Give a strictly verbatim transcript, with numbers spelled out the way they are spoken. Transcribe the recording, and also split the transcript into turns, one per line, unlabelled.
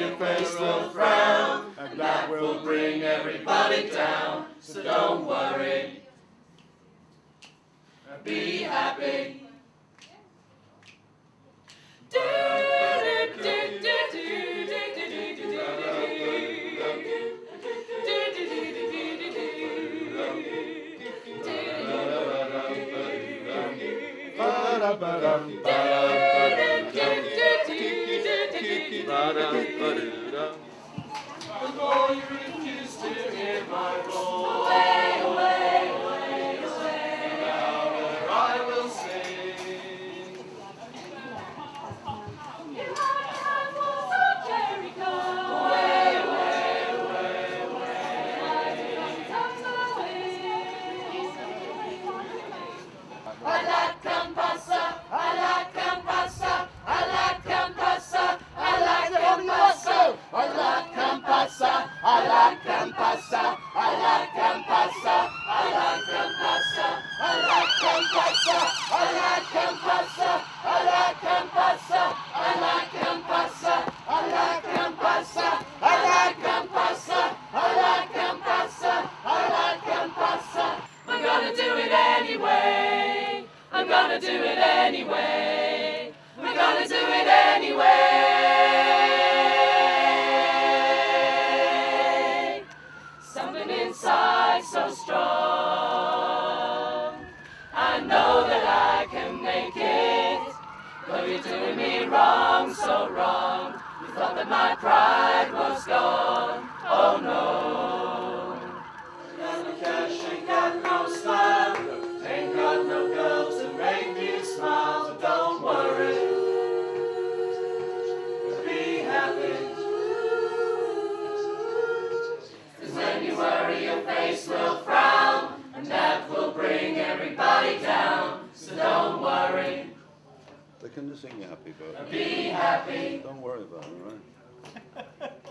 your face will frown, and that will bring everybody down. So don't worry, be happy. The more you refuse to hear my roar, away, away, away, away, the louder I will sing. You might have walls of Jericho, away, away, away, away, I like Campasa, I like Campasa, I like Campasa, I like Campasa, I like Campasa, I like Campasa, I like Campasa, I like Campasa, I like Campasa, I like Campasa, I like Campasa, I like Campasa, I like Campasa, I like Campasa, I like Campasa, I like Campasa. I'm gonna do it anyway. I'm gonna do it anyway. We're gonna do it anyway. Something inside so strong. I know that I can make it. But you're doing me wrong, so wrong. You thought that my pride was gone. Oh no. Got no cash, ain't got no style. Ain't got no girl to make me smile. So don't worry, be happy. Cause when you worry, your face will frown, and that will bring everybody down. So don't worry,
They can just sing you happy, but
be happy.
don't worry about it, all right?